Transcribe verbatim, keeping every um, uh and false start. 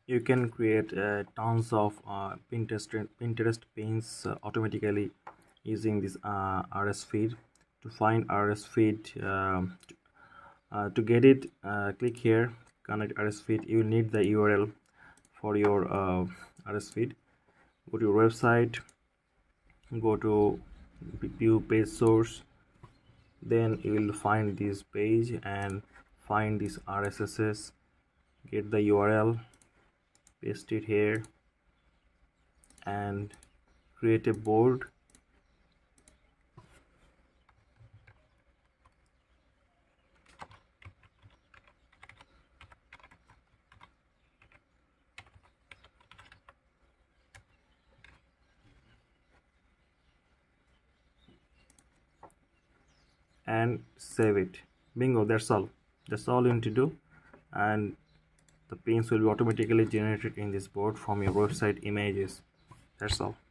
You can create uh, tons of uh, Pinterest Pinterest pins uh, automatically using this uh, R S feed. To find R S feed, um, uh, to get it, uh, click here, connect R S feed. You need the U R L for your uh, R S feed. Go to your website, go to view page source, then you will find this page and find this R S S. Get the U R L, paste it here and create a board. And save it. Bingo, that's all. That's all you need to do, and the pins will be automatically generated in this board from your website images. That's all.